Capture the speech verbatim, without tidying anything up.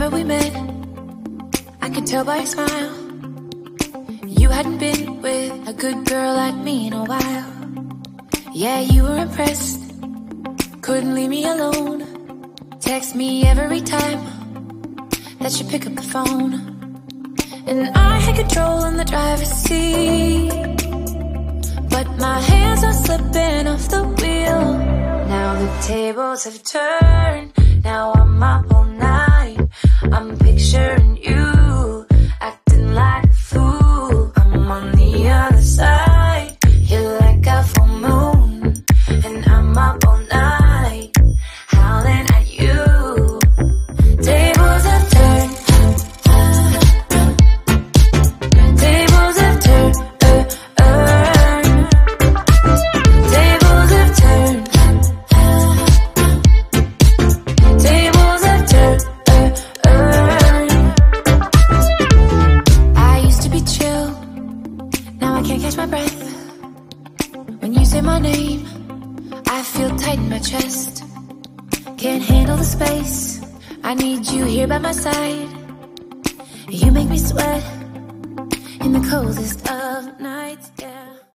Remember we met, I could tell by your smile. You hadn't been with a good girl like me in a while. Yeah, you were impressed, couldn't leave me alone. Text me every time that you pick up the phone. And I had control in the driver's seat, but my hands are slipping off the wheel. Now the tables have turned, now I'm up all night. I'm picturing you, acting like a fool. I'm on the other side, you're like a full moon, and I'm up all night, howling at you. Tables have turned, tables have turned, tables have turned, tables have turned. I used to be chill, now I can't catch my breath. When you say my name, I feel tight in my chest. Can't handle the space, I need you here by my side. You make me sweat in the coldest of nights, yeah.